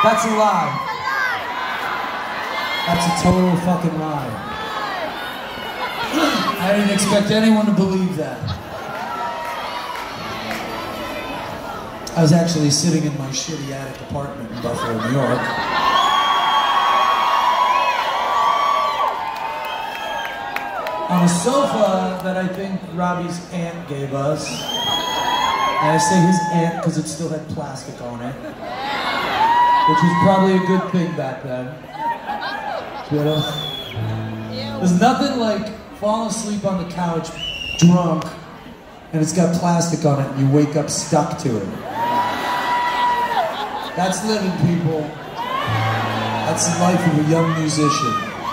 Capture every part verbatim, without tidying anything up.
That's a lie. That's a total fucking lie. I didn't expect anyone to believe that. I was actually sitting in my shitty attic apartment in Buffalo, New York. On a sofa that I think Robbie's aunt gave us. And I say his aunt because it still had plastic on it. Which was probably a good thing back then. You know? There's nothing like falling asleep on the couch, drunk, and it's got plastic on it and you wake up stuck to it. That's living, people. That's the life of a young musician.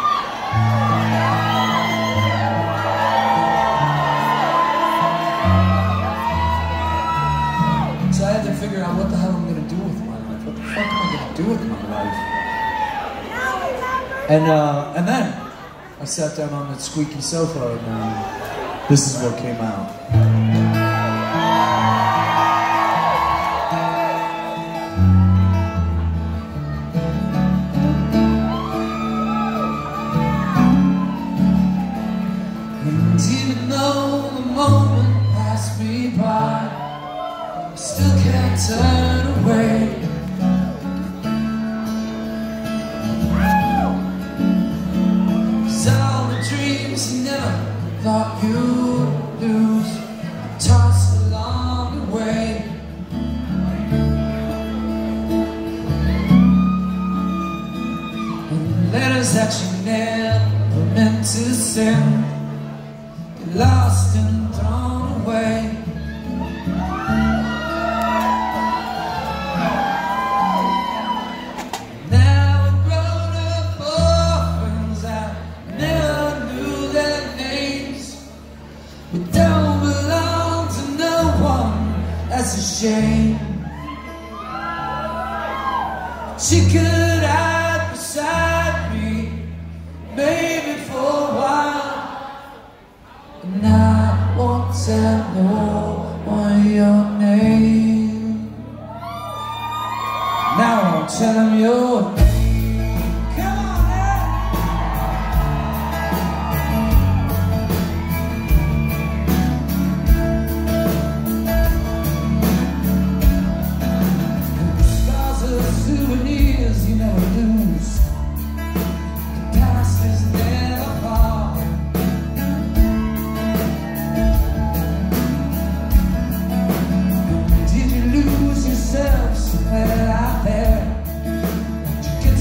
So I had to figure out what the hell I'm gonna do with my life. What the fuck am I gonna do with my life? And uh, and then I sat down on that squeaky sofa and uh, this is what came out. And even though the moment passed me by, I still can't turn away. You never thought you'd lose, tossed along the way. And letters that you never meant to send, get lost and thrown away. We don't belong to no one, that's a shame. She could hide beside me, maybe for a while, and I won't tell no one your name. Now I won't tell them your name. Souvenirs you never lose. The past is never far. Did you lose yourself somewhere out there? Did you get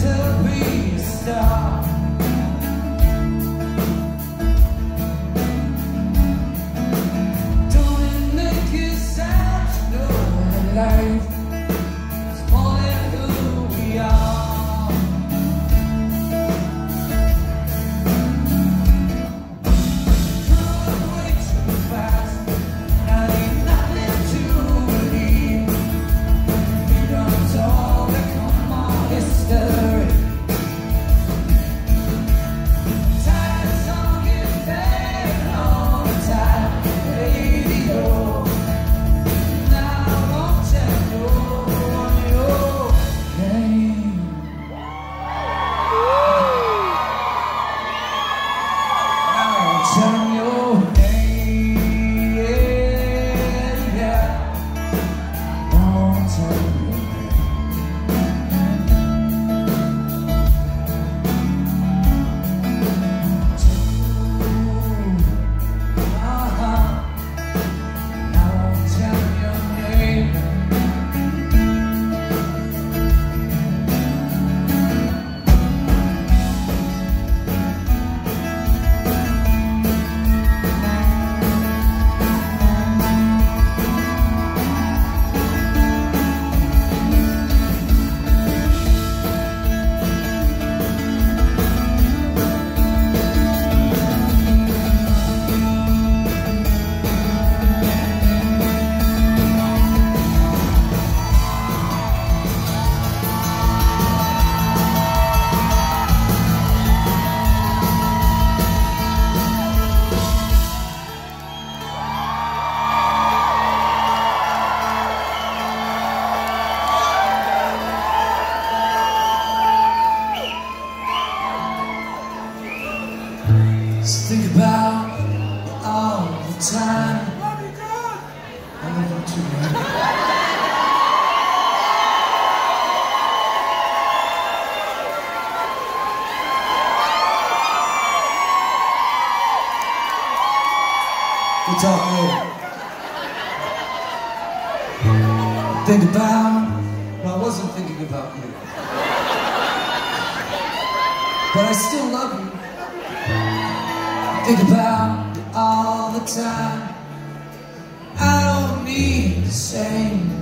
talk later. Think about, well, I wasn't thinking about you, but I still love you. Think about it all the time. I don't need the same